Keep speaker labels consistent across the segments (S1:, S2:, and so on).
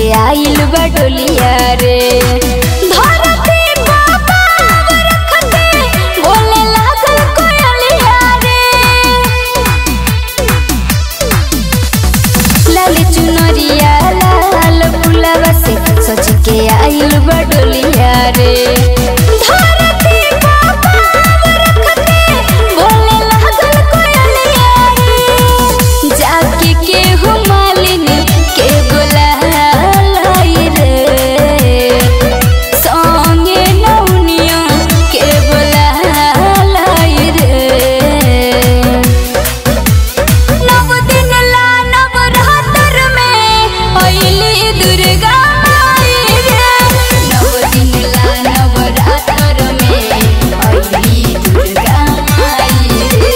S1: के आइल बा डोलिया रे। धरती बाबा रखते बोले लागल कोयलिया रे। लाल चुनरिया लाल फुलवा से सज के आइल बा डोलिया रे। धरती बाबा रखते बोले लागल कोयलिया रे। जाके केहू मालिन के बोलाई रे। संगे नौनिया के बोलाई रे। नव दिन ला नवरात्र में अइली दुर्गा माई रे। नव दिन ला नवरात्र में अइली दुर्गा माई रे।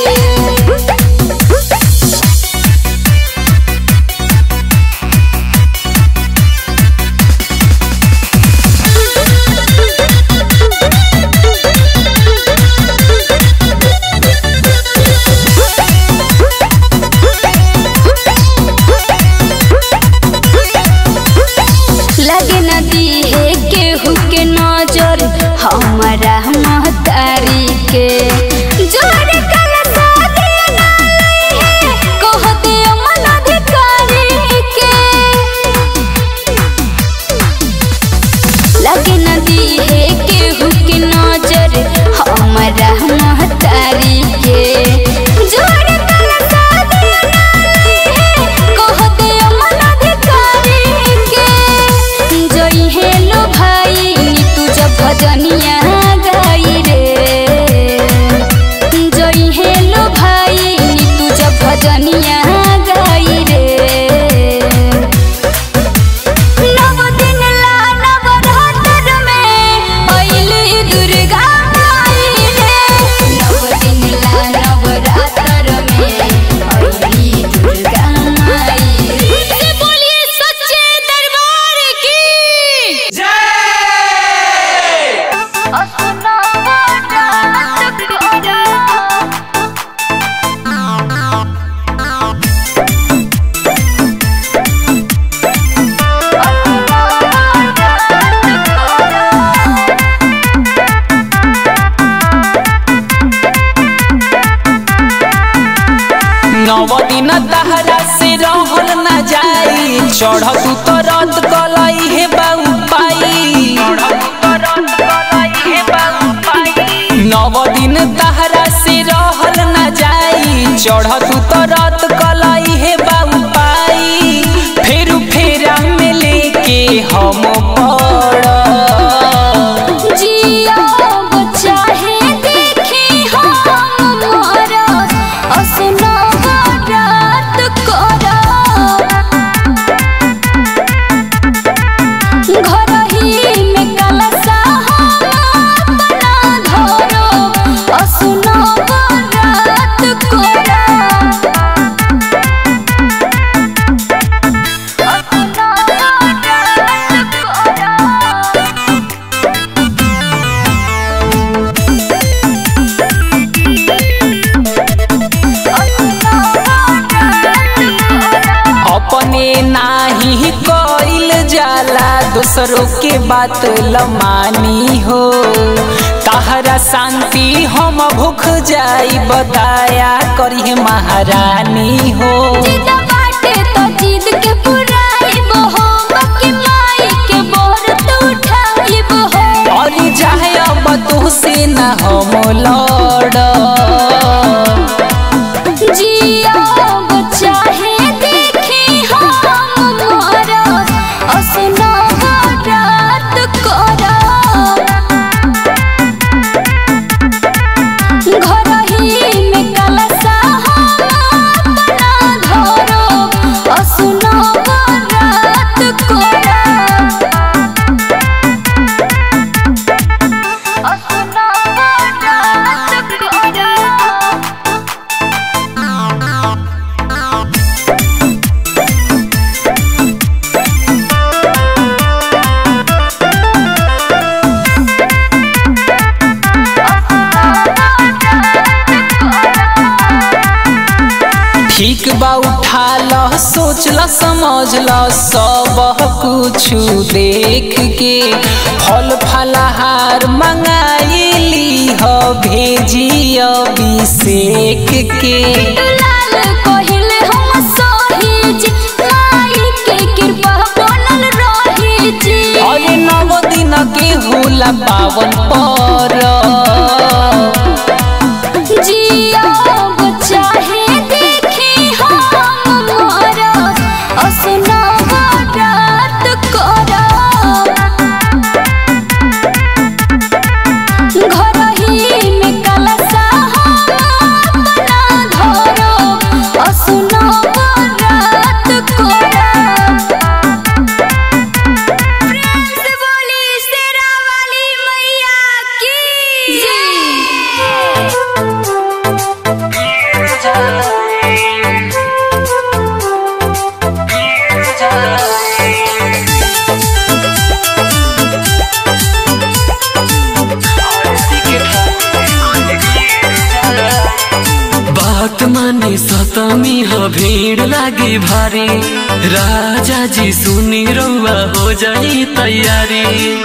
S1: लगे नदी है केहू के नजर हमारा महतारी के। जोड़े कलसा देना है कहते अमन अधिकारी के। लगे नदी है केहू के नजर हमारा महतारी के। जोड़े कलसा देना है कहते अमन अधिकारी के। जोई हेलो भाई नीतू जब भजनिया गाई रे। जोई हेलो भाई नीतू जब भजनिया गाई रे। नव दिन ला नवरात्र में अइली दुर्गा माई रे। नव दिन ला नवरात्र में अइली दुर्गा माई रे। बोलिए सच्चे दरबार की
S2: नव दिन तहरा से रहल न जाई। चढ़ तू तो रद कलई हे बाऊ पाई। नव दिन तहरा से रहल न जाई। चढ़ तू तो रद कलई हे बाऊ पाई। फेरू फेरा में लेके हम पड़
S1: जिया चाहे देखी हम मोरा असना रात करा। घर ही में कलसा अपना धरो असना रात करा। असना रात करा।
S2: अपने नाही कइल जाला दूसरों के बात लमानी हो। तहरा शांति हम भूख जाई बताया करी महारानी हो।
S1: जिद बाटे तो जिद के पुराइब हो। बाकी माई के बोर तो उठाइब हो।
S2: और चाहे अब तू से न हम लड़।
S1: जिया चाहे देखी हम मोरा असना रात करा। घर ही में कलसा अपना धरो असना रात करा। असना रात करा।
S2: ठीक बा उठा ल सोचला समझला सब कुछ देख के फल फलहार मंगाइली हो भेजी अभिषेक के
S1: लाल कहिले हम सही जी माई के कृपा बनल रही जी
S2: अरे 9 दिन के होला पावन पर
S1: जिया चाहे देखी हम मोरा असना रात करा घर ही में कलसा अपना धरो असना रात करा प्रेम से बोली शेरा वाली मैया की
S3: बात माने सतमी हो भीड़ लागी भारी राजा जी सुनी रउआ हो जाई तैयारी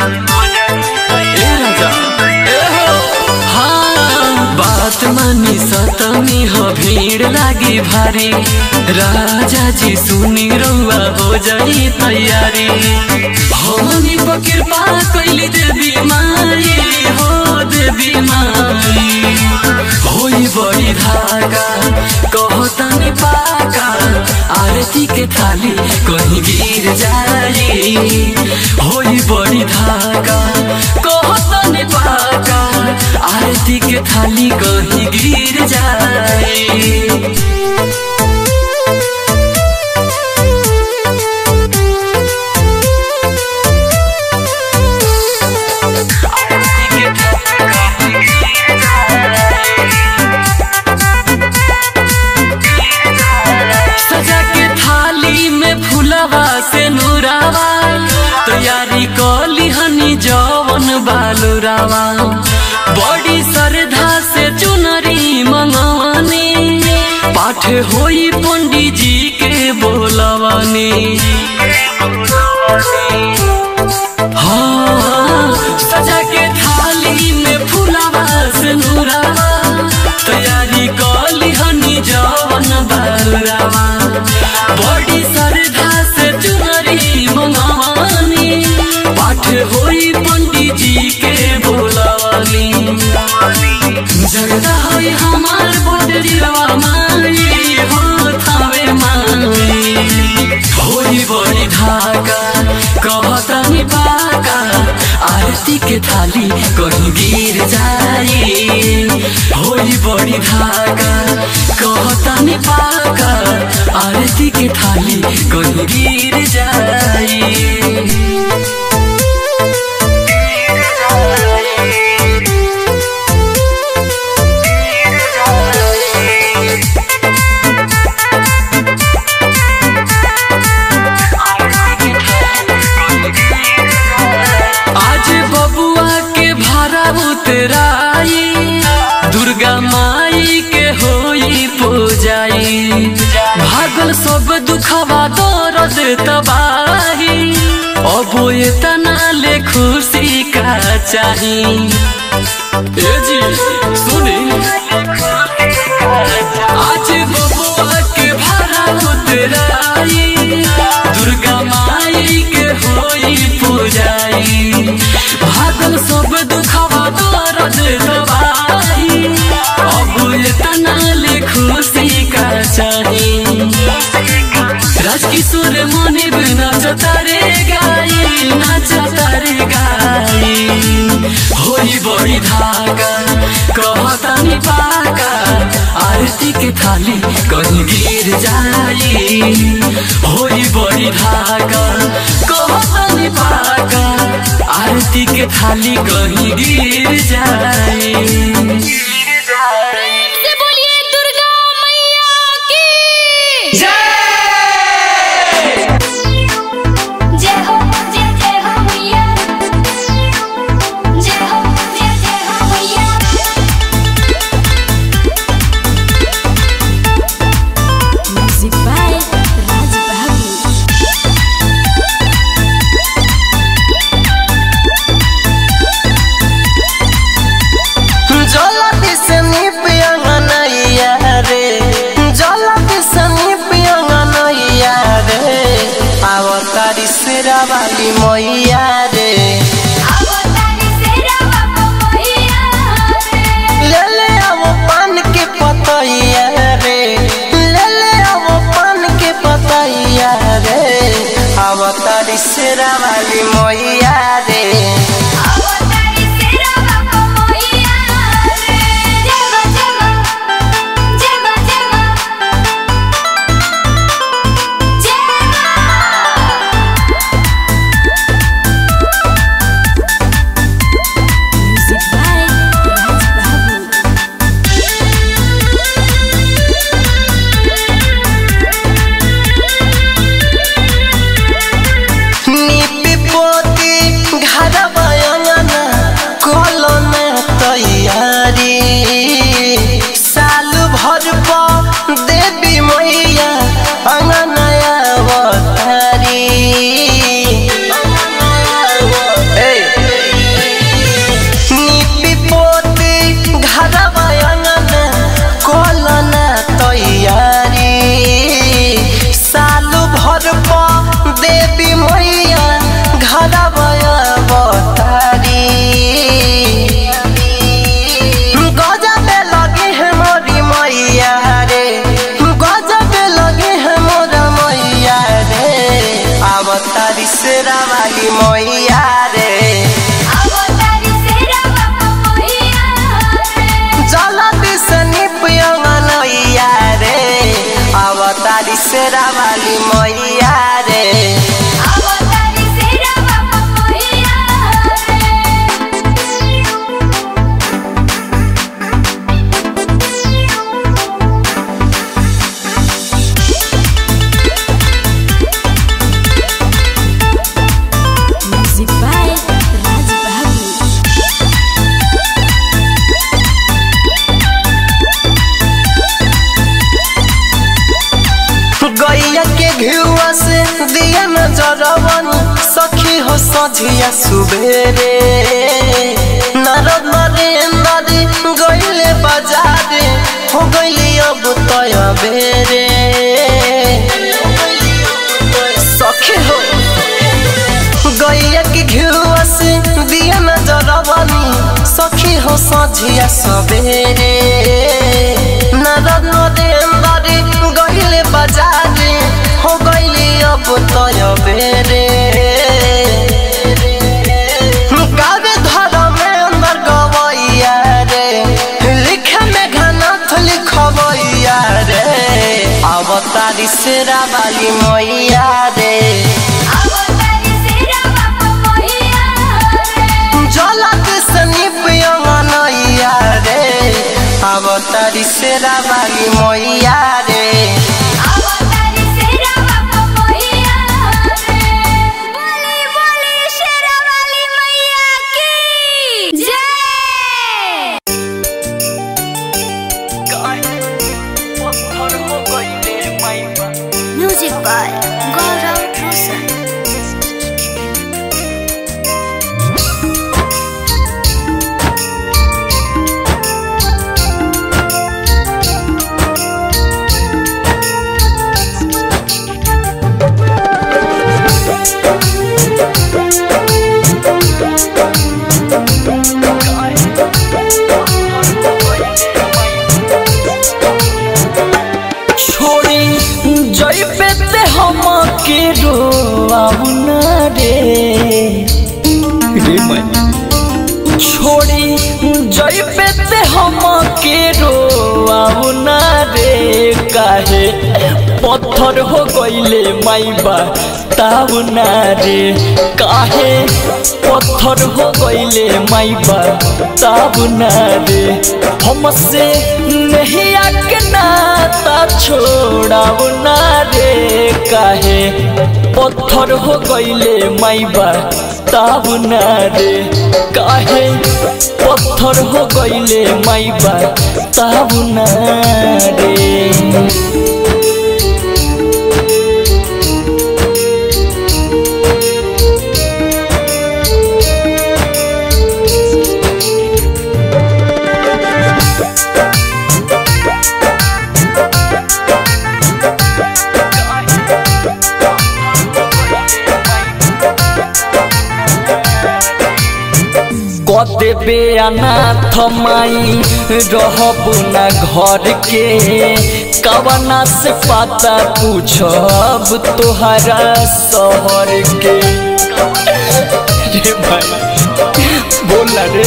S3: ए राजा ए हो हाँ बात माने सतमी हो भीड़ लागी भारी राजा जी सुनी रउआ हो जाई तैयारी हमनी पर कृपा कैली देवी माई हो देवी माई होई बड़ी धागा कहतनी पाका आरती के थाली कहीं गिर जाई होई बड़ी धागा कहतनी पाका आरती के थाली कहीं गिर जाई सजा के थाली में फुलवा से नूरावा तैयारी कली हनी जवन बालुरावा बड़ी श्रद्धा से चुनरी मंगवानी पाठ होई पंडित जी के बोलवानी हाँ सजा के थाली में फुलवा से नूरावा तैयारी कली हनी जवन बालुरावा बड़ी श्रद्धा से चुनरी मंगवानी पाठ होई पंडित जी के बोलवानी जगदा होई हमार बोटरिया माई हो थावे माई होई बड़ी धागा कहतनी पाका आरती के थाली कहीं गिर जाई होई बड़ी धागा कहतनी पाका आरती के थाली कहीं गिर जाई आज बबुआ के भारा उतराई दुर्गा माई के होई पूजाई भागल सब दुखवा दर्द तबाही अब इतना ले खुशी का चाही ए जी सुनी आज बबुआ के भारा उतराई दुर्गा माई के होई पूजाई भागल सब दुखवा दर्द दबाई अब इतना ले खुशी का चाही राजकिशोर मनी नाचता रे गाई नाचता रे गाई होई बड़ी धागा कहतनी पाका आरती के थाली कहीं गिर जाई होई बड़ी धागा कहतनी पाका आरती के थाली कहीं गिर जाई
S1: बोलिए दुर्गा मैया की जय हो जय जय हो मैया जय हो मैया म्यूजिक बाय राज
S4: शेरा वाली मैया रे
S1: अवतारी शेरा बाबा मैया म्यूजिक बाय राज बहादुर।
S4: गैया के घिउआ से दिया नजरवन सखी हो सझिया सुबेरे नारद नरेंद्र गइले बाजारे हो गइले अब तय बेरे सखी हो गैया के घिउआ से दिया नजरवन सखी हो सझिया सबेरे नारद नरेंद्र गइले बाजारे हो गइले अब तय बेरे गावे धर्मेंद्र गवैया रे लिखे में घनाथ लिखवैया रे अवतारी शेरा वाली मैया रे
S1: अवतारी शेरा बाबा मैया
S4: जलत सनीप अंगनैया रे अवतारी शेरा वाली मैया रे
S1: अवतारी शेरा बाबा मैया बोली बोली शेरा वाली मैया की जय। Music by Gaurav Roshan.
S2: छोड़ी जइबे ते हम के रोआउन रे छोड़ी जइबे ते हम के रोआउन रे काहे पत्थर हो गइले माईबा ताउना रे काहे पत्थर हो गइले माईबा ताउना रे हमसे नहीं आके नाता छोड़ाऊ ना रे काहे पत्थर हो गइले माईबा ताबू ना रे काहे पत्थर हो गइले माईबा ताबू ना रे। देबे अनाथ माई रहबू ना घर के कवना से पता पूछब तोहरा शहर के रे भाई बोल रे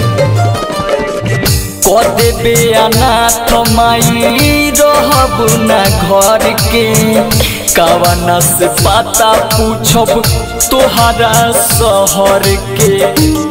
S2: देबे अनाथ माई रहबू ना घर के कवना से पता पूछब तोहरा शहर के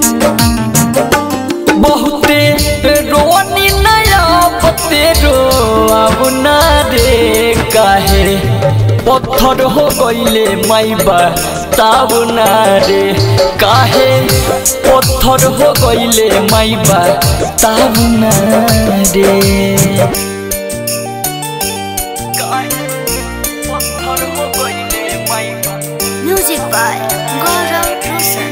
S2: बहुते रोनी नया पते रोआब ना रे काहे पत्थर हो गइले माईबा ताब ना रे काहे पत्थर हो गइले माईबा ताब ना रे काहे पत्थर हो गइले माईबा।
S1: म्यूजिक बाय गौरव रोशन।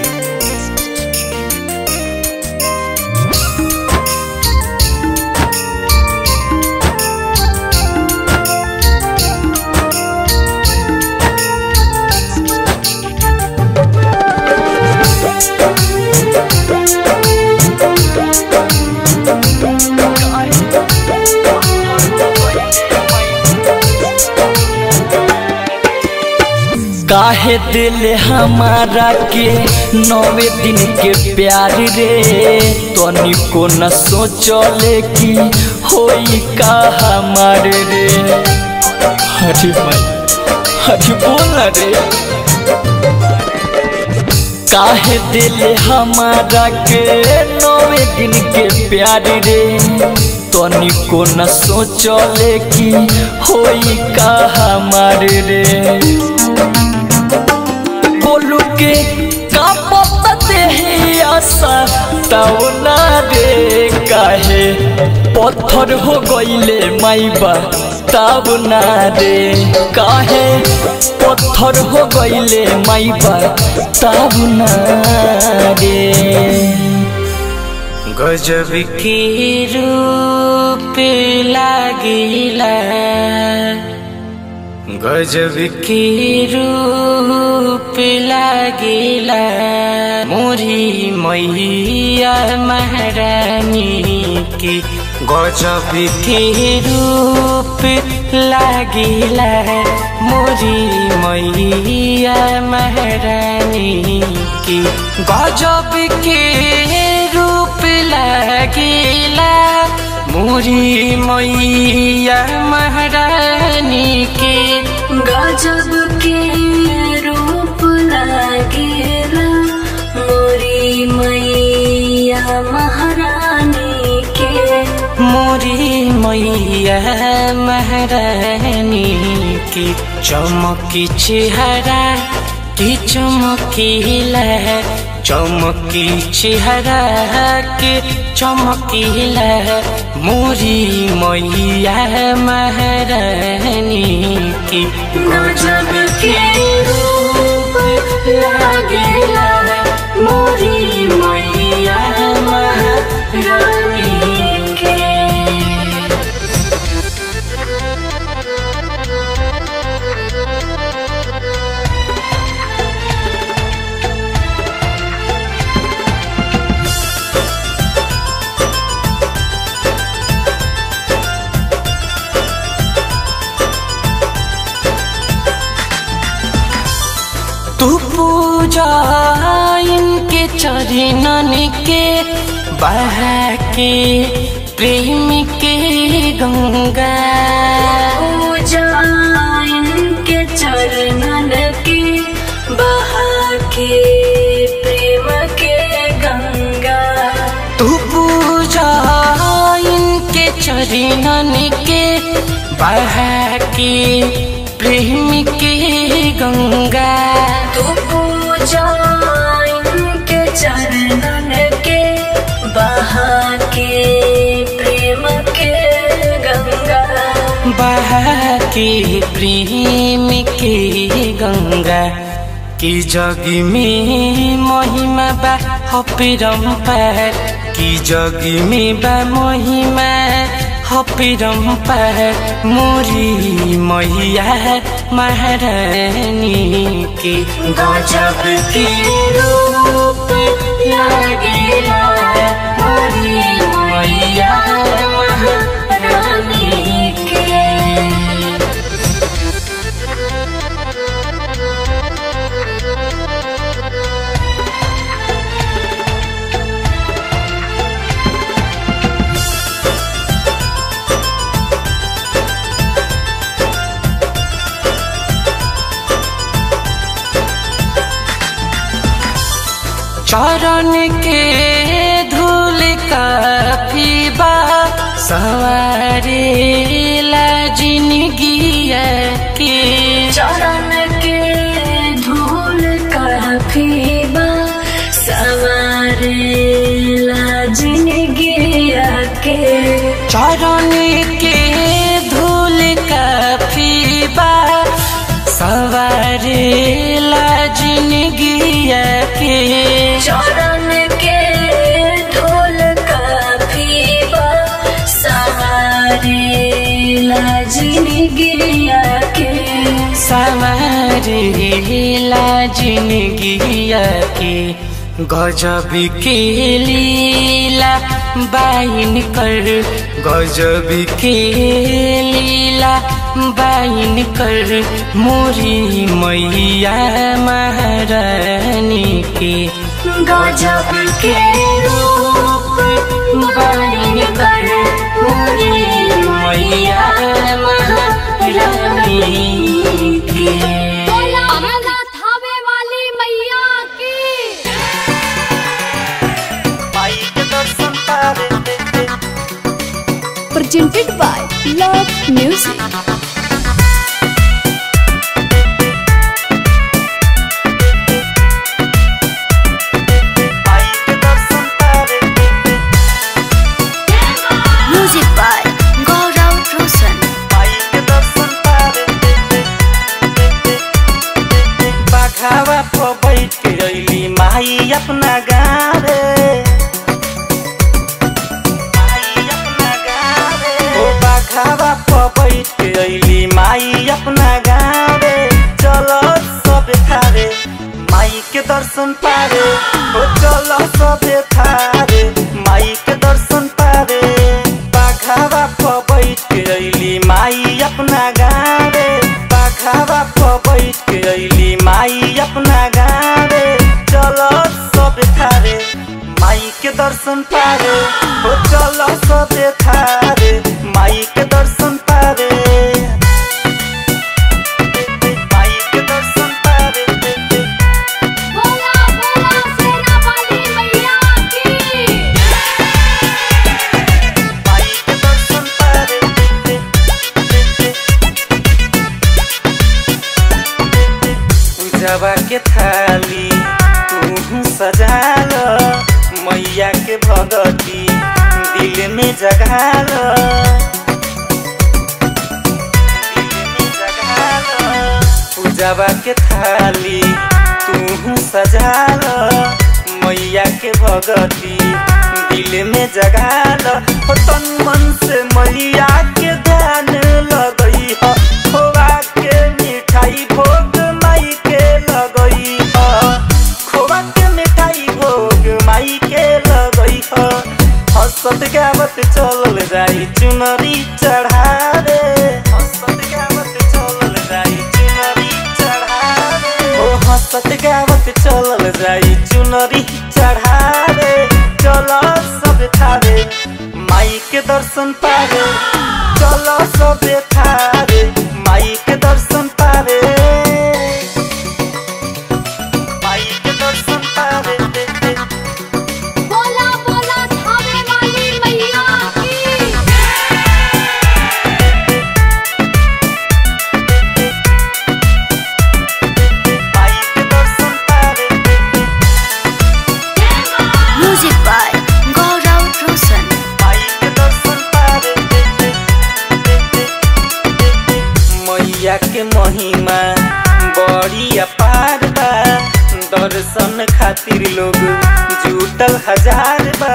S2: काहे दिल हमारा के 9 दिन के प्यार रे तनिको न सोचले कि होई का हमार रे अरे भाई अरे बोल रे काहे दिल हमारा के 9 दिन के प्यार रे तनिको न सोचले कि होई का हमार रे बोलू के का पता है आशा ताऊ ना रे काहे पत्थर हो गईले माईबा तब ना रे काहे पत्थर हो गईले माईबा तब ना रे
S3: गजब की रूप लागिला गजब की रूप लागिला मोरी मैया महारानी की गजब की रूप लागिला मोरी मैया महारानी की गजब के रूप लागिला मोरी मैया महारानी के
S1: गजब के रूप लागिला मोरी मैया महारानी के
S3: मोरी मैया महारानी की चमकी चेहरा की चमकीला चमकी चेहरा के चमकीला मोरी मैया महारानी की
S1: गजब के रूप लागिला मोरी मैया महारानी के
S3: तू पूजा इनके चरणन के बहा के प्रेम के गंगा
S1: पूजा इनके चरणन के बहा के प्रेम के गंगा
S3: तू पूजा इनके चरणन के बहा के प्रेम के गंगा
S1: तू पूजा इनके चरणन के बहा के प्रेम के गंगा
S3: बहा के प्रेम के गंगा की जग में महिमा बा अपरंपार की जग में बा महिमा अपरंपार मोरी मैया महारानी की
S1: गजब के रूप लागिला मोरी मैया महारानी के
S3: चरण के धूल काफी बा सवारे ला जिंदगिया के
S1: चरण के धूल काफी बा सवारे ला जिंदगिया के
S3: चरण के धूल काफी बा सवारे ला जिंदगिया के
S1: चरण के धूल काफी बा सवारे ला जिंदगिया के
S3: सवारे ला जिंदगिया के गजब के लीला बाइन कर गजब के लीला बाइन कर मोरी मैया महारानी के
S1: गजब के रूप बाइन कर मोरी मैया महारानी
S3: के।
S1: अमरनाथ थावे वाली मैया की।
S4: माई के दर्शन पावे
S1: Presented by Love Music. Music by Gaurav Roshan.
S3: बाघावा पर बैठ के अइली माई अपना गाँव रे, ओ बाघावा पर बैठ के अइली माई अपना गाँव रे। चलो सब थारे माई के दर्शन पारे, ओ चलो सब थारे माई के दर्शन पारे। बाघावा पर बैठ के अइली माई अपना गाँव रे, बाघावा पर बैठ के अइली माई अपना गाँव रे। चलो सब थारे माई के दर्शन पारे, ओ चलो सब थारे माई के दर्शन पारे। माई के दर्शन पारे,
S1: बोला बोला सेना वाली मैया की।
S3: माई के दर्शन पारे। पूजवा के थाली तू सजाल, मैया के भगती दिल में जगाल, पूजवा के थाली तू सजाल, मैया के भगती दिल में जगाल। हो तन मन से मैया के ध्यान लगई हो, खोवा के मिठाई भोग माई के लगई हो, खोवा के मिठाई भोग माई के लगई हो। हंसत गावत चलल जाई चुनरी चढ़ावे, हंसत गावत चलल जाई चुनरी चढ़ावे, ओ हंसत गावत चलल जाई चुनरी चढ़ावे। चलो सब थारे माई के दर्शन पावे, चलो सब थारे माई के दर्शन पावे। माई के दर्शन पावे,
S1: बोला बोला थावे वाली मैया की।
S3: माई के दर्शन पावे।
S1: Music by Gaurav Roshan.
S3: माई के दर्शन पावे। मैया के महिमा बड़ी अपार बा, दर्शन खातिर लोग जुटल हजार बा,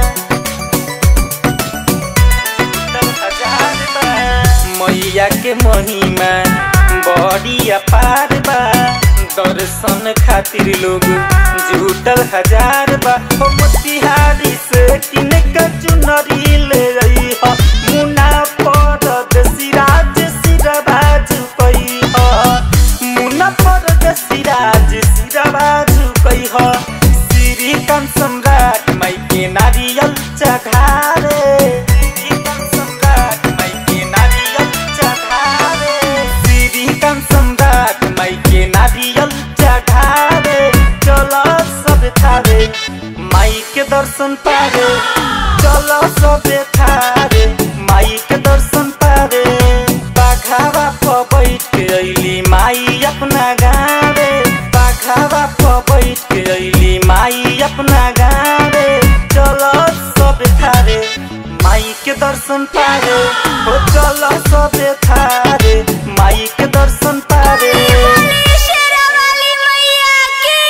S3: जुटल हजार बा। मैया के महिमा बड़ी अपार बा, दर्शन खातिर लोग जुटल हजार बा। हो मोतिहारी से किन का चुनरी ले रही हो, मुना परदेसी राज सिरबाज कई हो, मुना परदेसी राज सिरबाज कई हो। श्री कान सम्राट माई के नारियल चढ़ारे, श्री कान सम्राट माई के नारियल चढ़ारे, श्री कान सम्राट माई के नारियल चढ़ावे। चलो सब थारे माई के दर्शन पावे, चलो सब थारे माई के दर्शन पावे। बाघावा पर बैठ के अइली माई अपना गाँव रे, बाघावा पर बैठ के अइली माई अपना गाँव रे। चलो सब थारे माई के दर्शन पावे, ओ चलो सब थारे माई के दर्शन पावे।
S1: शेरा वाली मैया की।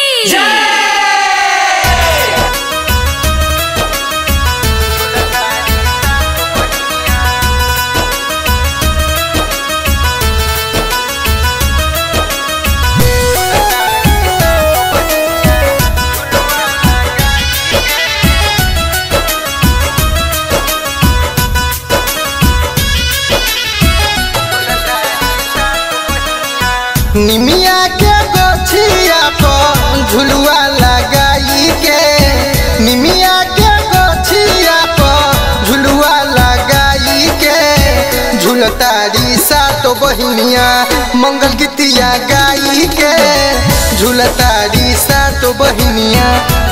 S4: निमिया के गोछिया पर झुलुआ लगाई के, निमिया के गोछिया पर झुलुआ लगाई के, झुलतारी सातो बहिनिया मंगल गीतिया गाई के झूलतारी सातो बहिनिया।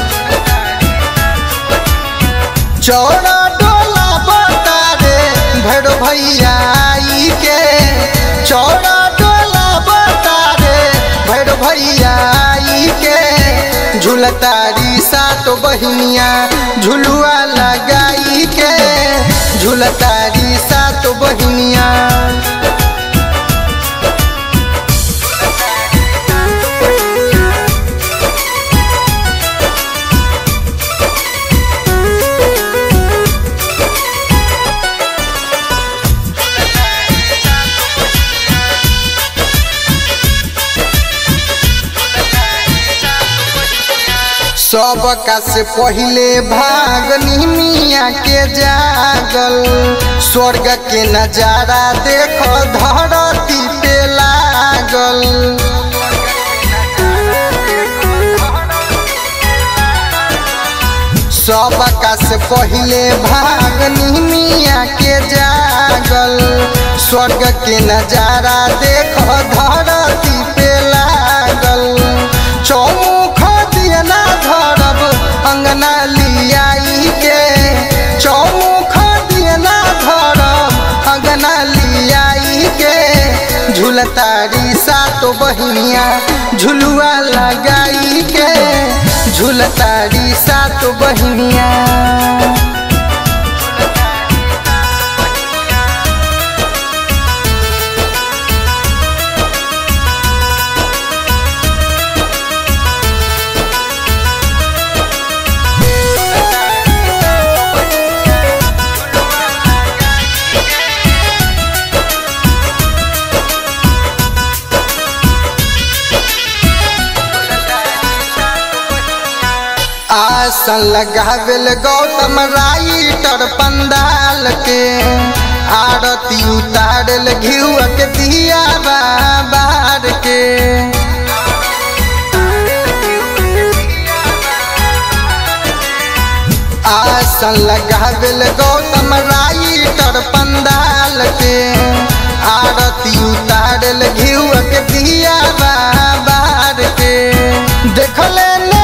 S4: चौड़ा डोला बतारे भैरो भैया आई के, चौड़ा डोला बतारे भैरो भैया आई के झूलतारी सातो बहिनिया झुलुआ लगाई के झूलतारी सातो बहिनिया। सबका से पहिले भाग निमिया के जागल, स्वर्ग के नजारा देखो धरती पे लागल। सबका से पहिले भाग निमिया के जागल, स्वर्ग के नजारा देखो धरती पे लागल। चौमुख दियना धरब अंगना लियाई के, चौमुख दियना धरब अंगना लियाई के झूलतारी सातो बहिनिया झुलुआ लगाई के झूलतारी सातो बहिनिया। आसन लगावेल गौतम राइटर पंडाल के, आरती उतारल घिउआ के दिया बार के। आसन लगावेल गौतम राइटर पंडाल के, आरती उतारल घिउआ के दिया बार के। देखले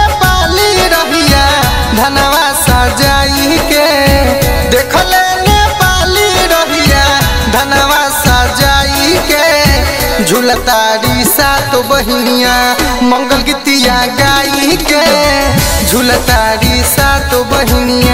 S4: धनवा सजाई के, देखले नेपाली रहिया धनवा सजाई के झूलतारी सातो बहिनिया मंगल गीतिया गाई के झूलतारी सातो बहिनिया।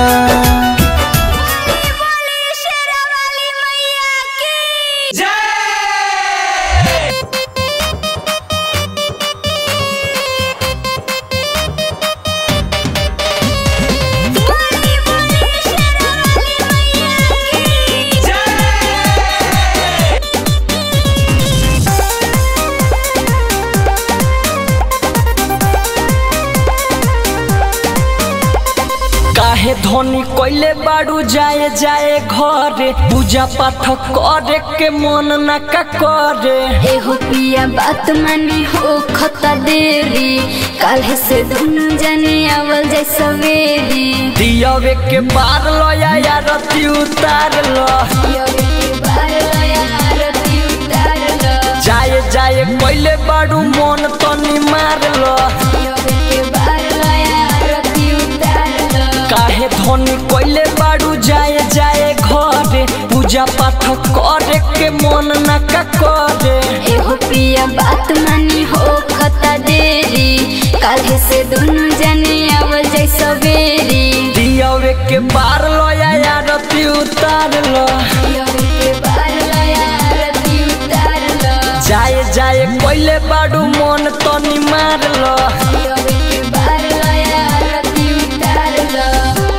S2: धनी कोइले बाड़ू जाए जाए घरे पूजा पाठ करे के मन न का करे।
S1: एहो पिया बात मानी हो खता देरी, काल्हे से दुनु जाने आवल जाए सवेरी।
S2: दियावे के बार लो या आरती उतार लो,
S1: दियावे के बार लो या आरती उतार लो।
S2: जाए जाए कोइले बाड़ू मन तनी मार लो,
S1: दियावे के बार लो या आरती उतार लो।
S2: काहे धनी कोइले बाड़ू जाए जाए घरे पूजा पाठ करे के मन न का करे।
S1: एहो पिया बात मानी हो खता देरी, काल्हे से दुनु जाने आवल जाए सवेरी।
S2: दियावे के बार लो या आरती उतार लो,
S1: दियावे के बार लो या आरती उतार लो।
S2: जाए जाए कोइले बाड़ू मन तनी मार लो,
S1: दियावे के बार लो या आरती उतार लो।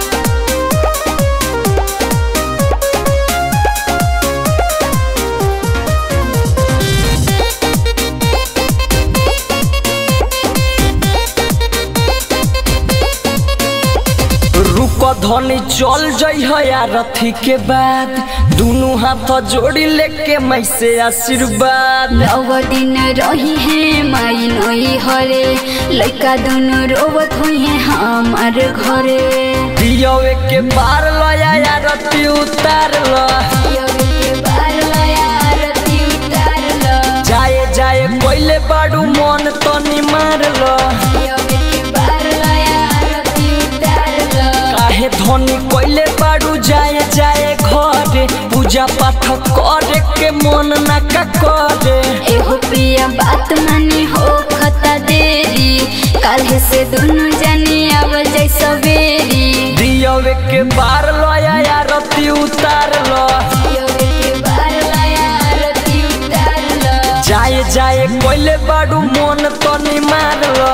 S2: धनी चल जई है आरती के बाद दुनु हाथ जोड़ी लेके मैं से आशीर्वाद।
S1: नौ दिन रही है माई नई हरे, लड़का दुनु रोवत हुई है हमार घरे।
S2: दियावे के बार लया आरती उतार लो,
S1: दियावे के बार लया आरती
S2: लो काहे धनी कोइले बाड़ू जाए जाए घरे पूजा पाठ करे के मन ना का करे
S1: एहो प्रिया बात मानी हो खता देरी काल्हे से दोनों जानी आवल जाई सवेरी
S2: दियवे के बार लया आरती उतार लो जाए जाए कोइले बाड़ू मन तनी मार लो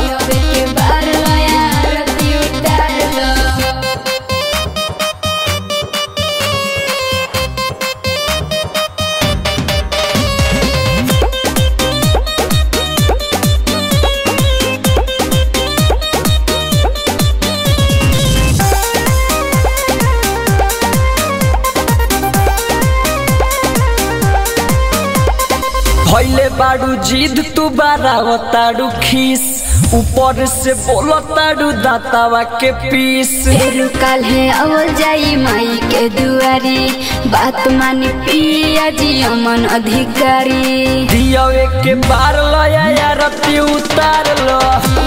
S2: भइले बाड़ू जिद तू बारावताड़ू खीस ऊपर से बोलताड़ू दातावा के पीस
S1: फेरू काल्हे आवल जाई माई के दुआरी बात मानी पिया जी अमन अधिकारी
S2: दियवे के बार लया आरती उतार लो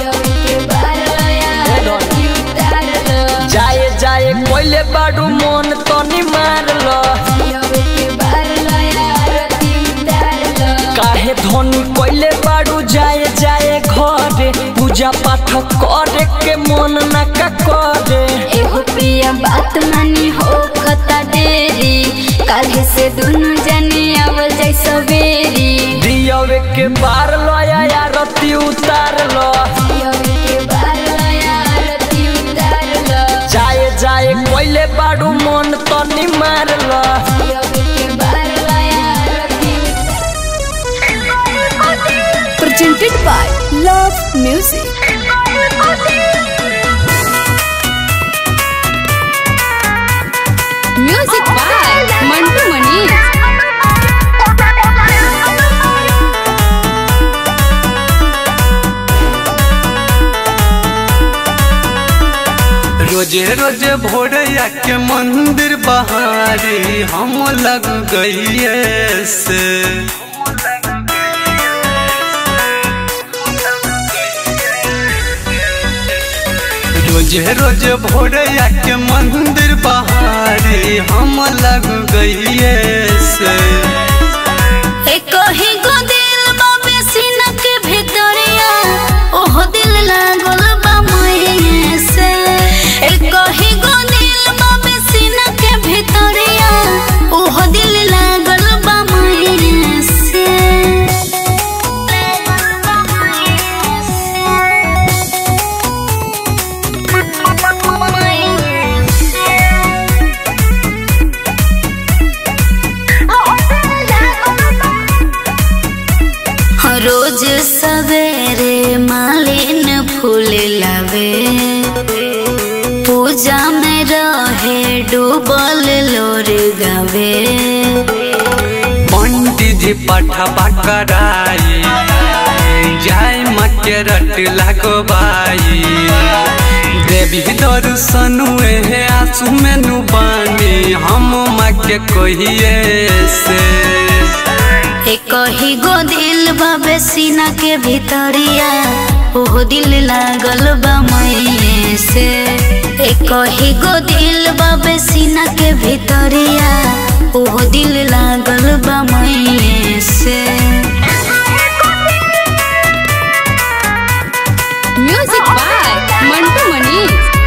S2: जाए जाए कोइले बाड़ू मन तनी मार लो काहे धनी कोइले बाड़ू जाए जाए घरे पूजा पाठ करे के मन ना का करे
S1: एहो प्रिया बात मानी हो खता देरी काल्हे से दोनों जानी आवल जाई सवेरी
S2: दियवे के बार लया आरती उतार लो जाए जाए कोइले बाड़ू मन तनी मार लो
S1: presented by Love Music. Music by Mantu Mani.
S4: रोजे रोजे भोरैया के मंदिर बहारी हम लग गई से रोजे रोजे भोरैया के मंदिर बहारी हम लग गई से
S1: एक ही गो दिल बाबे सीना के भीतरिया ओह दिल लागल बा मई से एक ही गो दिल बाबे सीना के भीतरिया ओह दिल लागल बा मई से रोज सवेरे मालिन फूल लावे पूजा में रहे डूबल लोर गावे
S4: पंडित जी पठा कराई जाय मके रट लगवाई देवी दर्शन है आंसू में नुबानी हम मके कहिए से
S1: एक ही गो दिल बाबे सीना के भीतरिया ओह दिल लागल बा मई से एक ही गो दिल बाबे सीना के भीतरिया ओह दिल लागल बा मई से म्यूजिक बाय मंटू मनी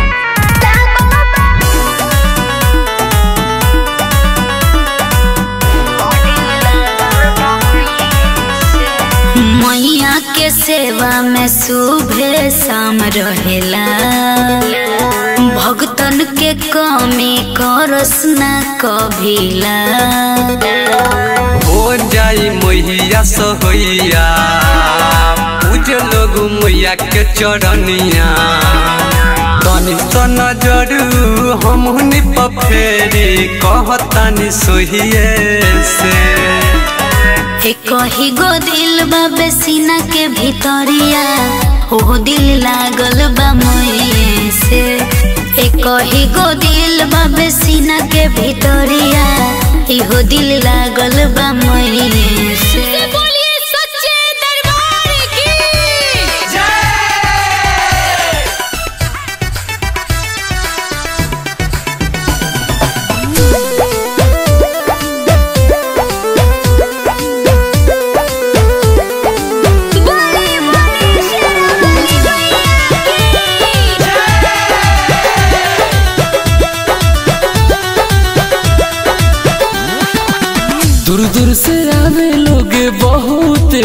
S1: मैया के सेवा में सुबह शाम रहेला भक्तन के कमी करस ना कभीला
S4: हो जाई मैया सोहैया पूज लोग मैया के चरनिया तनी तो नजर हमनी पफेरी कहतानी सोहिए से
S1: एक ही गो दिल बाबे सीना के भीतरिया ओह दिल लागल बा मई से एक ही गो दिल बाबे सीना के भीतरिया इहो दिल लागल बा मई से बोलिए सच्चे दरबार की जय।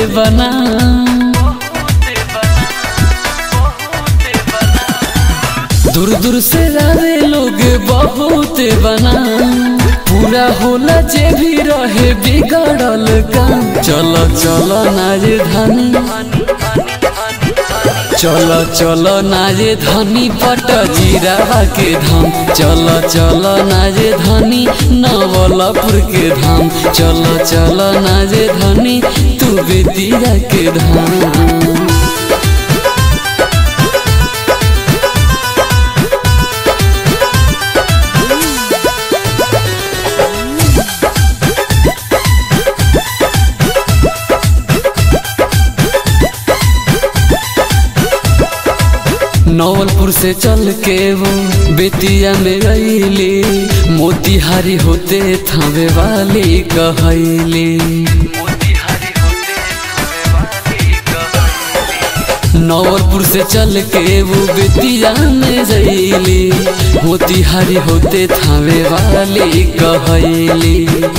S2: बना दूर दूर से आवे लोग बहुत बना पूरा होला जे भी रहे बिगड़ल काम चलो चलो राजधानी चलो चलो राजधानी पट जीरावा के धाम चलो चलो राजधानी नवलपुर के धाम चलो चलो राजधानी तू बेतिया के धाम। नवलपुर से चल के वो बेतिया में गईली मोतिहारी होते थावे वाली कहली नवलपुर से चल के वो बेतिया में गईली मोतिहारी होते थावे वाली कहली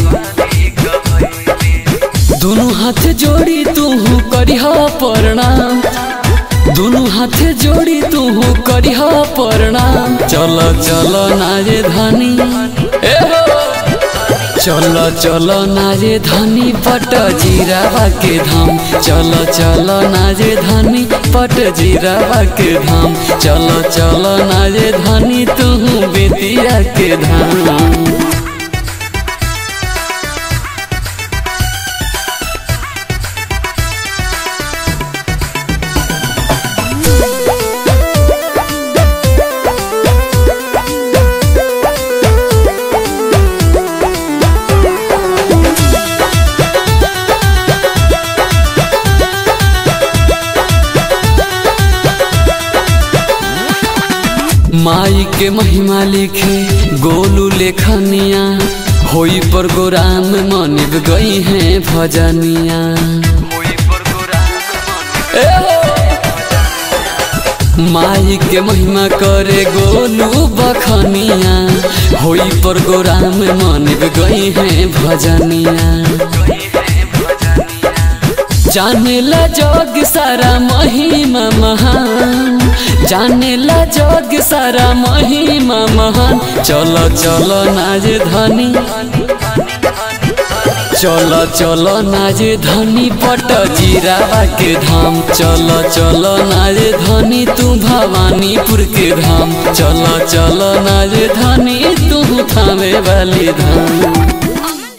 S2: दोनों हाथ जोड़ी तू करिह प्रणाम दोनों हाथ जोड़ी तू करिह प्रणाम चलो चलो राजधानी चलो चलो राजधानी पट जीरावा के धाम चलो चलो राजधानी पट जीरावा के धाम चलो चलो राजधानी तू बेतिया के धाम। माई के महिमा लिखे गोलू लेखनिया होई प्रोग्राम मनिब गई हैं भजनिया माई के महिमा करे गोलू बखनिया होई प्रोग्राम मनिब गई हैं भजनिया जानेला जग सारा महिमा महान जानेला जग सारा महिमा महान चलो चलो राजधानी चलो चलो राजधानी पट जीरावा के धाम चलो चलो राजधानी तू भवानीपुर के धाम चलो चलो राजधानी तू थामे वाली धाम।